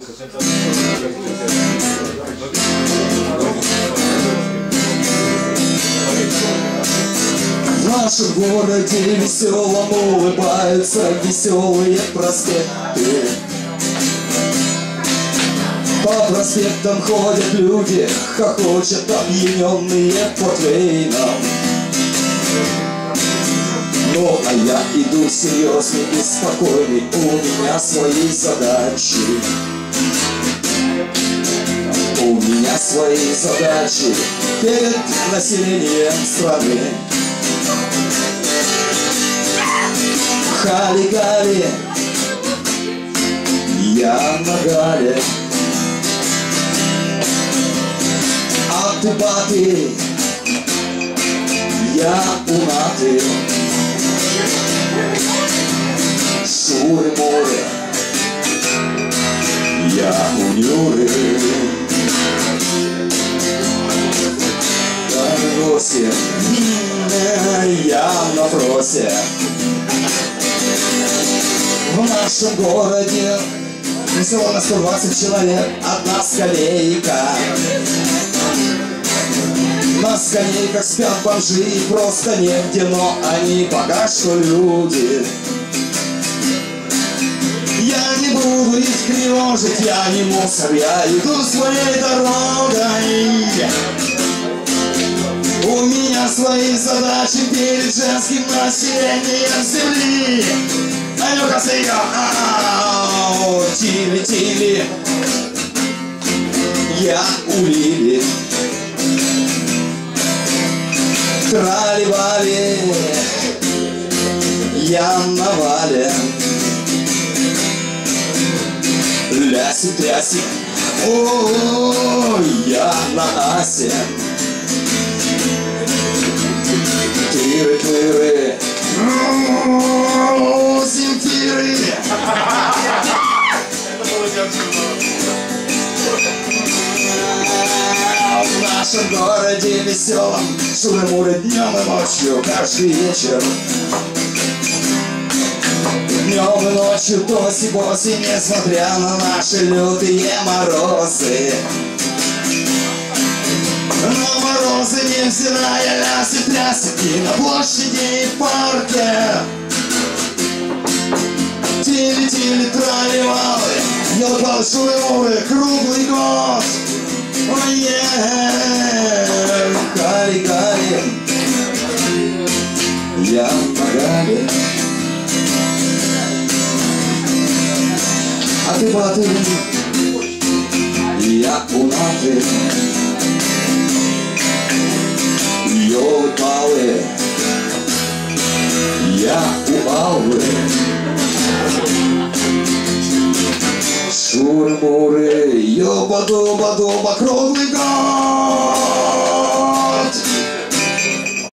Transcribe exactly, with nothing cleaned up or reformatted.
В нашем городе веселом улыбаются веселые проспекты. По проспектам ходят люди, хохочут опьяненные портвейном. Ну, а я иду серьезный и спокойный, у меня свои задачи. У меня свои задачи перед населением страны. Хали-гали, я на гале. Аты-баты, я унаты. Шуры-муры, я унюры. Гости, я на просе. В нашем городе всего на сто двадцать человек, одна скамейка. На скамейках спят бомжи и просто негде, но они пока что люди. Я не буду их тревожить, я не мусор, я иду своей дорогой. У меня свои задачи перед женским населением земли. А ну-ка, сыга, ау, тили-тили, я улили. Трали-вали, я на вале. Ляси-тряси, ой, я на асе. Тыры-тыры, земфиры. В нашем городе веселом шуры-муры днем и ночью, каждый вечер. Днем и ночью тоси-боси, несмотря на наши лютые морозы. Но морозы невзирая, ляси-трясики на площади и парке. Тили-тили, трали-валы, елы-палы, шуры-муры, круглый год. Ой-е, хали-гали, я на гале. А ты баты, я унаты. Ёлы-палы, я у Алвы. Шуры-муры, ёба-дуба-дуба, круглый год.